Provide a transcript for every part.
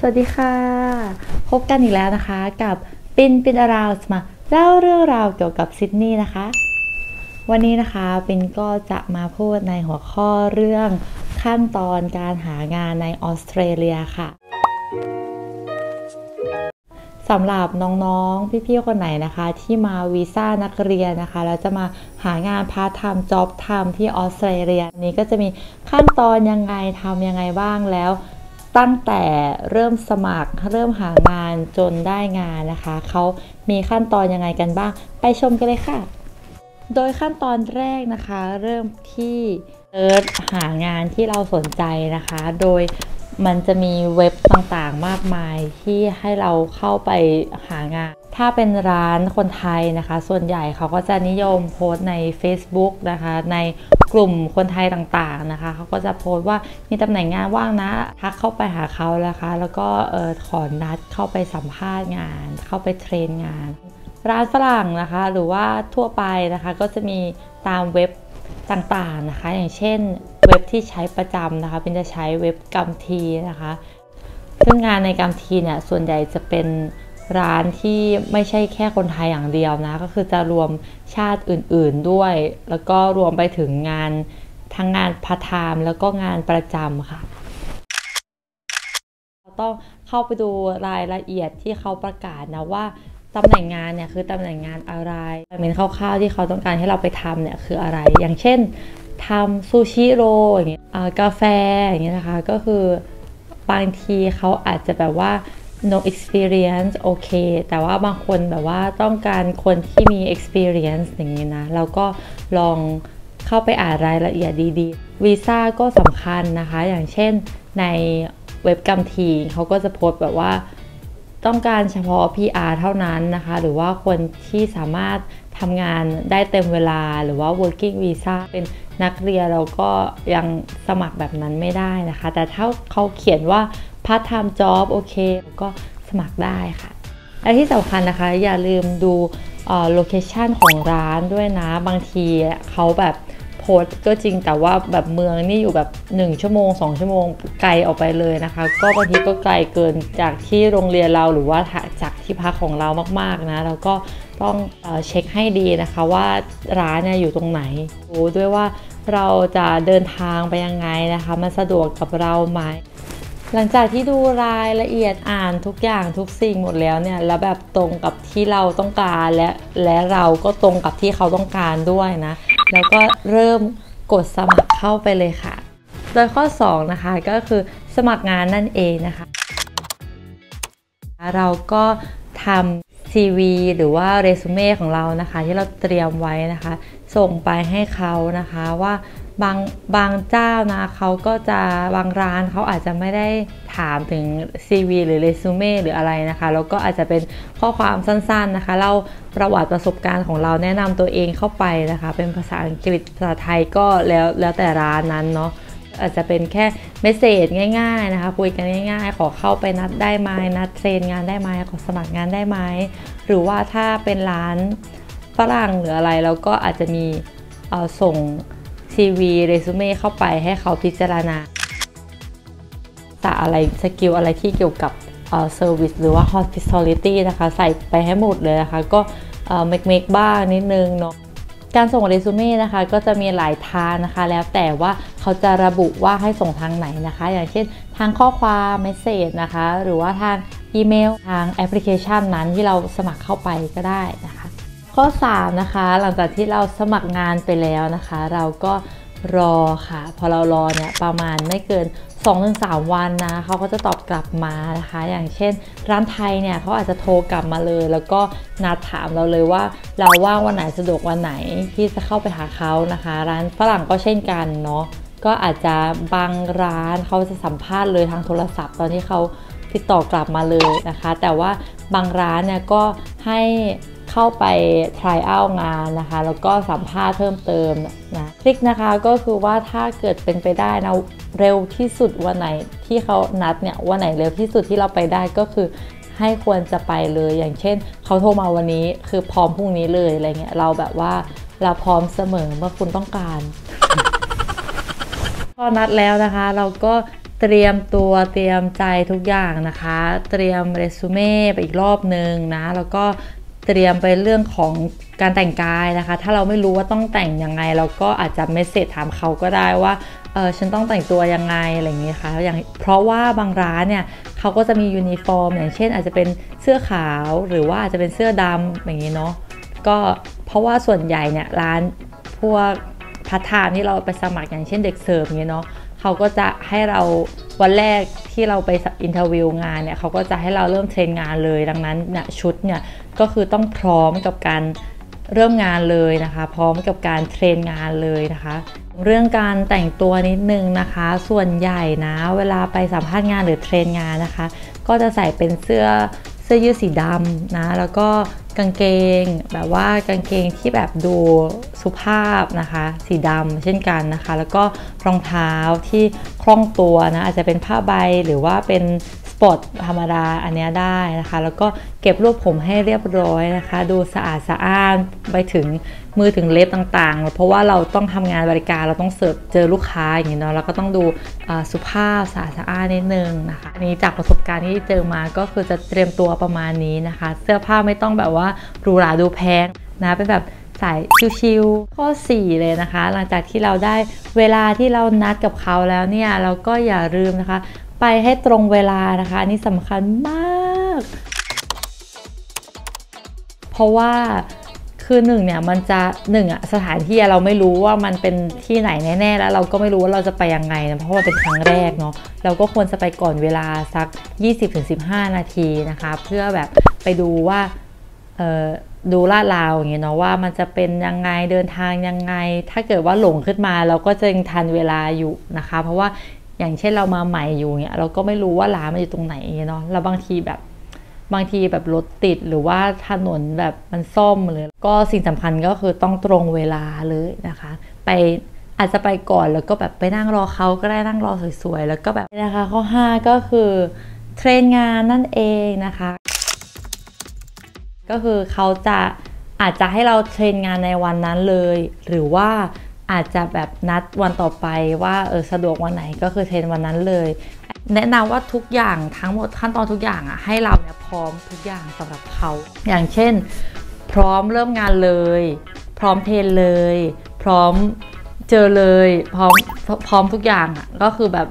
วัสดีค่ะพบกันอีกแล้วนะคะกับปินอาราวส์มาเล่าเรื่องราวเกี่ยวกับซิดนีย์นะคะวันนี้นะคะปินก็จะมาพูดในหัวข้อเรื่องขั้นตอนการหางานในออสเตรเลียค่ะสำหรับน้องๆพี่ๆคนไหนนะคะที่มาวีซ่านักเรียนนะคะแล้วจะมาหางานพาร์ทไทม์จ็อบทำที่ออสเตรเลียนี้ก็จะมีขั้นตอนยังไงทำยังไงบ้างแล้วตั้งแต่เริ่มสมัครเริ่มหางานจนได้งานนะคะเขามีขั้นตอนยังไงกันบ้างไปชมกันเลยค่ะโดยขั้นตอนแรกนะคะเริ่มที่เซิร์ชหางานที่เราสนใจนะคะโดยมันจะมีเว็บต่างๆมากมายที่ให้เราเข้าไปหางานถ้าเป็นร้านคนไทยนะคะส่วนใหญ่เขาก็จะนิยมโพสต์ใน Facebook นะคะในกลุ่มคนไทยต่างๆนะคะเขาก็จะโพสต์ว่ามีตำแหน่งงานว่างนะทักเข้าไปหาเขานะคะแล้วก็ขอนัดเข้าไปสัมภาษณ์งานเข้าไปเทรนงานร้านฝรั่งนะคะหรือว่าทั่วไปนะคะก็จะมีตามเว็บต่างๆนะคะอย่างเช่นเว็บที่ใช้ประจำนะคะเป็นจะใช้เว็บกัมทีนะคะซึ่งงานในกัมทีเนี่ยส่วนใหญ่จะเป็นร้านที่ไม่ใช่แค่คนไทยอย่างเดียวนะก็คือจะรวมชาติอื่นๆด้วยแล้วก็รวมไปถึงงานทั้งงานพาร์ทไทม์แล้วก็งานประจำค่ะเราต้องเข้าไปดูรายละเอียดที่เขาประกาศนะว่าตำแหน่งงานเนี่ยคือตำแหน่งงานอะไรเป็นคร่าวๆที่เขาต้องการให้เราไปทำเนี่ยคืออะไรอย่างเช่นทำซูชิโรอย่างเงี้ยกาแฟอย่างเงี้ยนะคะก็คือบางทีเขาอาจจะแบบว่า no experience โอเคแต่ว่าบางคนแบบว่าต้องการคนที่มี experience อย่างนี้นะเราก็ลองเข้าไปอ่านรายละเอียดดีๆวีซ่าก็สำคัญนะคะอย่างเช่นในเว็บกัมทีเขาก็จะโพสต์แบบว่าต้องการเฉพาะ PR เท่านั้นนะคะหรือว่าคนที่สามารถทำงานได้เต็มเวลาหรือว่า working visa เป็นนักเรียนเราก็ยังสมัครแบบนั้นไม่ได้นะคะแต่ถ้าเขาเขียนว่า part time job โอเคก็สมัครได้ค่ะและที่สำคัญนะคะอย่าลืมดูโลเคชันของร้านด้วยนะบางทีเขาแบบโพสก็จริงแต่ว่าแบบเมืองนี่อยู่แบบ1ชั่วโมง2ชั่วโมงไกลออกไปเลยนะคะก็บางทีก็ไกลเกินจากที่โรงเรียนเราหรือว่าจากที่พักของเรามากๆนะแล้วก็ต้องเช็คให้ดีนะคะว่าร้านเนี่ยอยู่ตรงไหนดูด้วยว่าเราจะเดินทางไปยังไงนะคะมันสะดวกกับเราไหมหลังจากที่ดูรายละเอียดอ่านทุกอย่างทุกสิ่งหมดแล้วเนี่ยแล้วแบบตรงกับที่เราต้องการและเราก็ตรงกับที่เขาต้องการด้วยนะแล้วก็เริ่มกดสมัครเข้าไปเลยค่ะโดยข้อ2นะคะก็คือสมัครงานนั่นเองนะคะเราก็ทำ CV หรือว่าเรซูเม่ของเรานะคะที่เราเตรียมไว้นะคะส่งไปให้เขานะคะว่าบางเจ้านะเขาก็จะบางร้านเขาอาจจะไม่ได้ถามถึง CV หรือเรซูเม่หรืออะไรนะคะแล้วก็อาจจะเป็นข้อความสั้นๆนะคะเล่าประวัติประสบการณ์ของเราแนะนำตัวเองเข้าไปนะคะเป็นภาษาอังกฤษภาษาไทยก็แล้วแต่ร้านนั้นเนาะอาจจะเป็นแค่เมสเสจง่ายๆนะคะคุยกันง่ายๆขอเข้าไปนัดได้ไหมนัดเทรนงานได้ไหมขอสมัครงานได้ไหมหรือว่าถ้าเป็นร้านฝรั่งหรืออะไรแล้วก็อาจจะมีส่งCV เรซูเม่เข้าไปให้เขาพิจารณาอะไรสกิลอะไรที่เกี่ยวกับเซอร์วิสหรือว่า hospitality นะคะใส่ไปให้หมดเลยนะคะก็เมคบ้างนิดนึงเนาะการส่งเรซูเม่นะคะก็จะมีหลายทางนะคะแล้วแต่ว่าเขาจะระบุว่าให้ส่งทางไหนนะคะอย่างเช่นทางข้อความเมสเสจนะคะหรือว่าทางอีเมลทางแอปพลิเคชันนั้นที่เราสมัครเข้าไปก็ได้นะคะข้อ3นะคะหลังจากที่เราสมัครงานไปแล้วนะคะเราก็รอค่ะพอเรารอเนี่ยประมาณไม่เกิน 2-3 วันนะเขาก็จะตอบกลับมานะคะอย่างเช่นร้านไทยเนี่ยเขาอาจจะโทรกลับมาเลยแล้วก็นัดถามเราเลยว่าเราว่างวันไหนสะดวกวันไหนที่จะเข้าไปหาเขานะคะร้านฝรั่งก็เช่นกันเนาะก็อาจจะบางร้านเขาจะสัมภาษณ์เลยทางโทรศัพท์ตอนที่เขาติดต่อกลับมาเลยนะคะแต่ว่าบางร้านเนี่ยก็ให้เข้าไป try out งานนะคะแล้วก็สัมภาษณ์เพิ่มเติมนะทริคนะคะก็คือว่าถ้าเกิดเป็นไปได้นะเร็วที่สุดวันไหนที่เขานัดเนี่ยวันไหนเร็วที่สุดที่เราไปได้ก็คือให้ควรจะไปเลยอย่างเช่นเขาโทรมาวันนี้คือพร้อมพรุ่งนี้เลยอะไรเงี้ยเราแบบว่าเราพร้อมเสมอเมื่อคุณต้องการ พอนัดแล้วนะคะเราก็เตเตรียมตัวเตรียมใจทุกอย่างนะคะเตรียมเรซูเม่ไปอีกรอบนึงนะแล้วก็เตรียมไปเรื่องของการแต่งกายนะคะถ้าเราไม่รู้ว่าต้องแต่งยังไงเราก็อาจจะเมสเสจถามเขาก็ได้ว่าฉันต้องแต่งตัวยังไงอะไรอย่างนี้ค่ะอย่างเพราะว่าบางร้านเนี่ยเขาก็จะมียูนิฟอร์มอย่างเช่นอาจจะเป็นเสื้อขาวหรือว่าอาจจะเป็นเสื้อดำอย่างนี้เนาะก็เพราะว่าส่วนใหญ่เนี่ยร้านพวกพาร์ทไทม์ที่เราไปสมัครอย่างเช่นเด็กเสิร์ฟอย่างนี้เนาะเขาก็จะให้เราวันแรกที่เราไปอินเทอร์วิวงานเนี่ยเขาก็จะให้เราเริ่มเทรนงานเลยดังนั้นเนี่ยชุดเนี่ยก็คือต้องพร้อมกับการเริ่มงานเลยนะคะพร้อมกับการเทรนงานเลยนะคะเรื่องการแต่งตัวนิดนึงนะคะส่วนใหญ่นะเวลาไปสัมภาษณ์งานหรือเทรนงานนะคะก็จะใส่เป็นเสื้อยืดสีดำนะแล้วก็กางเกงแบบว่ากางเกงที่แบบดูสุภาพนะคะสีดำเช่นกันนะคะแล้วก็รองเท้าที่คล่องตัวนะอาจจะเป็นผ้าใบหรือว่าเป็นสปอร์ตธรรมดาอันนี้ได้นะคะแล้วก็เก็บรวบผมให้เรียบร้อยนะคะดูสะอาดสะอ้านไปถึงมือถึงเล็บต่างๆเพราะว่าเราต้องทำงานบริการเราต้องเสิร์ฟเจอลูกค้าอย่างนี้เนาะเราก็ต้องดูสุภาพสะอาดสะอ้านนิดนึงนะคะอันนี้จากประสบการณ์ที่เจอมาก็คือจะเตรียมตัวประมาณนี้นะคะเสื้อผ้าไม่ต้องแบบว่าหรูหราดูแพงนะเป็นแบบใส่ชิลๆข้อ4เลยนะคะหลังจากที่เราได้เวลาที่เรานัดกับเขาแล้วเนี่ยเราก็อย่าลืมนะคะไปให้ตรงเวลานะคะอันนี้สำคัญมากเพราะว่าคือหนึ่งเนี่ยมันจะสถานที่เราไม่รู้ว่ามันเป็นที่ไหนแน่ๆแล้วเราก็ไม่รู้ว่าเราจะไปยังไงนะเพราะว่าเป็นครั้งแรกเนาะเราก็ควรจะไปก่อนเวลาสัก 20-15 นาทีนะคะเพื่อแบบไปดูว่าดูลาดราวอย่างเงี้ยเนาะว่ามันจะเป็นยังไงเดินทางยังไงถ้าเกิดว่าหลงขึ้นมาเราก็จะยังทันเวลาอยู่นะคะเพราะว่าอย่างเช่นเรามาใหม่อยู่เนี่ยเราก็ไม่รู้ว่าร้านมันอยู่ตรงไหนเนาะแล้วบางทีแบบรถติดหรือว่าถนนแบบมันซ่อมเลยก็สิ่งสำคัญก็คือต้องตรงเวลาเลยนะคะไปอาจจะไปก่อนแล้วก็แบบไปนั่งรอเขาก็ได้นั่งรอสวยๆแล้วก็แบบนะคะข้อ5ก็คือเทรนงานนั่นเองนะคะก็คือเขาอาจจะให้เราเทรนงานในวันนั้นเลยหรือว่าอาจจะแบบนัดวันต่อไปว่าสะดวกวันไหนก็คือเทรนวันนั้นเลยแนะนำว่าทุกอย่างทั้งหมดขั้นตอนทุกอย่างให้เราเนี่ยพร้อมทุกอย่างสำหรับเขาอย่างเช่นพร้อมเริ่มงานเลยพร้อมเทรนเลยพร้อมเจอเลยพร้อมทุกอย่างก็คือแบบ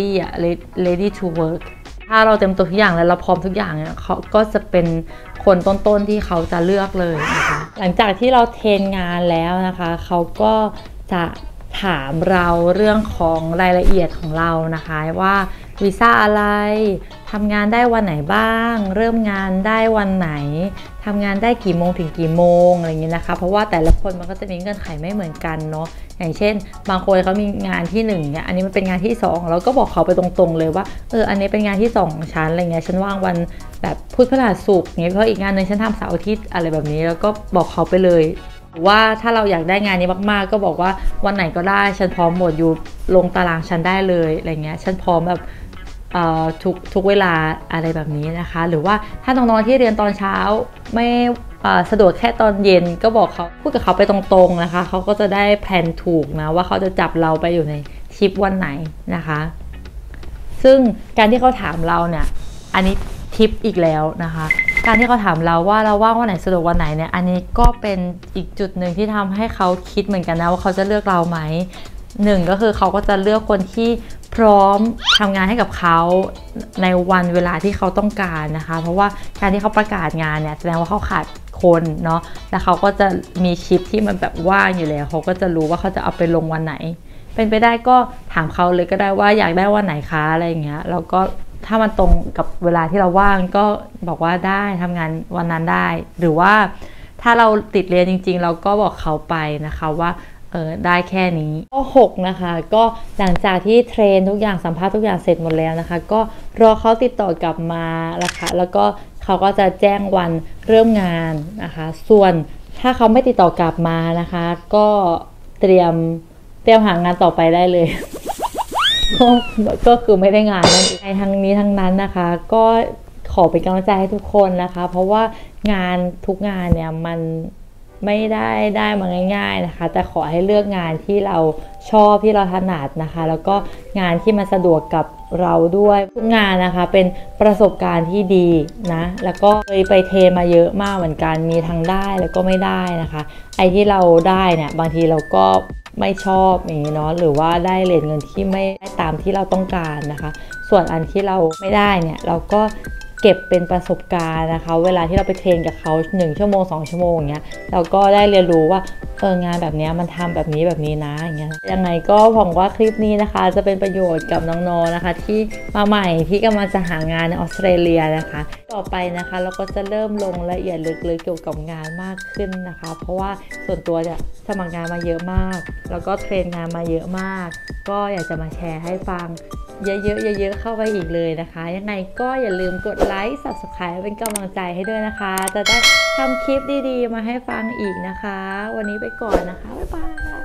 ready to work ถ้าเราเต็มตัวทุกอย่างแล้วเราพร้อมทุกอย่างเนี่ยเขาก็จะเป็นคนต้นๆที่เขาจะเลือกเลยนะคะหลังจากที่เราเทรนงานแล้วนะคะเขาก็จะถามเราเรื่องของรายละเอียดของเรานะคะว่าวีซ่าอะไรทำงานได้วันไหนบ้างเริ่มงานได้วันไหนทำงานได้กี่โมงถึงกี่โมงอะไรอย่างนี้นะคะเพราะว่าแต่ละคนมันก็จะมีเงื่อนไขไม่เหมือนกันเนาะอย่างเช่นบางคนเขามีงานที่1เนี่ยอันนี้มันเป็นงานที่2เราก็บอกเขาไปตรงๆเลยว่าอันนี้เป็นงานที่2ของฉันอะไรเงี้ยฉันว่างวันแบบพุธพฤหัสศุกร์เงี้ยเพราะอีกงานนึงฉันทำเสาร์อาทิตย์อะไรแบบนี้แล้วก็บอกเขาไปเลยว่าถ้าเราอยากได้งานนี้มากๆก็บอกว่าวันไหนก็ได้ฉันพร้อมหมดอยู่ลงตารางฉันได้เลยอะไรเงี้ยฉันพร้อมแบบทุกเวลาอะไรแบบนี้นะคะหรือว่าถ้าน้องๆที่เรียนตอนเช้าไม่สะดวกแค่ตอนเย็นก็บอกเขาพูดกับเขาไปตรงๆนะคะเขาก็จะได้แพลนถูกนะว่าเขาจะจับเราไปอยู่ในชิปวันไหนนะคะซึ่งการที่เขาถามเราเนี่ยอันนี้ทิปอีกแล้วนะคะการที่เขาถามเราว่าเราว่างวันไหนสะดวกวันไหนเนี่ยอันนี้ก็เป็นอีกจุดหนึ่งที่ทำให้เขาคิดเหมือนกันนะว่าเขาจะเลือกเราไหม1ก็คือเขาก็จะเลือกคนที่พร้อมทำงานให้กับเขาในวันเวลาที่เขาต้องการนะคะเพราะว่าการที่เขาประกาศงานเนี่ยแสดงว่าเขาขาดคนเนาะแล้วเขาก็จะมีชิปที่มันแบบว่างอยู่แล้วเขาก็จะรู้ว่าเขาจะเอาไปลงวันไหนเป็นไปได้ก็ถามเขาเลยก็ได้ว่าอยากได้วันไหนคะอะไรอย่างเงี้ยแล้วก็ถ้ามันตรงกับเวลาที่เราว่างก็บอกว่าได้ทำงานวันนั้นได้หรือว่าถ้าเราติดเรียนจริงๆเราก็บอกเขาไปนะคะว่าได้แค่นี้ข้อ6นะคะก็หลังจากที่เทรนทุกอย่างสัมภาษณ์ทุกอย่างเสร็จหมดแล้วนะคะก็รอเขาติดต่อกลับมานะคะแล้วก็เขาก็จะแจ้งวันเริ่มงานนะคะส่วนถ้าเขาไม่ติดต่อกลับมานะคะก็เตรียมหางานต่อไปได้เลย ก็คือไม่ได้งานนั่นเองทั้งนี้ทั้งนั้นนะคะก็ขอเป็นกำลังใจให้ทุกคนนะคะเพราะว่างานทุกงานเนี่ยมันไม่ได้มาง่ายๆนะคะแต่ขอให้เลือกงานที่เราชอบที่เราถนัดนะคะแล้วก็งานที่มันสะดวกกับเราด้วยทุกงานนะคะเป็นประสบการณ์ที่ดีนะแล้วก็เคยไปเทรนมาเยอะมากเหมือนกันมีทั้งได้แล้วก็ไม่ได้นะคะไอ้ที่เราได้เนี่ยบางทีเราก็ไม่ชอบอย่างนี้เนาะหรือว่าได้เรทเงินที่ไม่ได้ตามที่เราต้องการนะคะส่วนอันที่เราไม่ได้เนี่ยเราก็เก็บเป็นประสบการณ์นะคะเวลาที่เราไปเทรนกับเขา1 ชั่วโมง2 ชั่วโมงอย่างเงี้ยเราก็ได้เรียนรู้ว่างานแบบนี้มันทำแบบนี้นะอย่างเงี้ยยังไงก็หวังว่าคลิปนี้นะคะจะเป็นประโยชน์กับน้องๆนะคะที่มาใหม่ที่กำลังจะหางานในออสเตรเลียนะคะต่อไปนะคะเราก็จะเริ่มลงละเอียดลึกๆเกี่ยวกับงานมากขึ้นนะคะเพราะว่าส่วนตัวเนี่ยสมัครงานมาเยอะมากแล้วก็เทรนงานมาเยอะมากก็อยากจะมาแชร์ให้ฟังเยอะๆเข้าไปอีกเลยนะคะยังไงก็อย่าลืมกดไลค์ Subscribe เป็นกำลังใจให้ด้วยนะคะจะได้ทำคลิปดีๆมาให้ฟังอีกนะคะวันนี้ไปก่อนนะคะบ๊ายบาย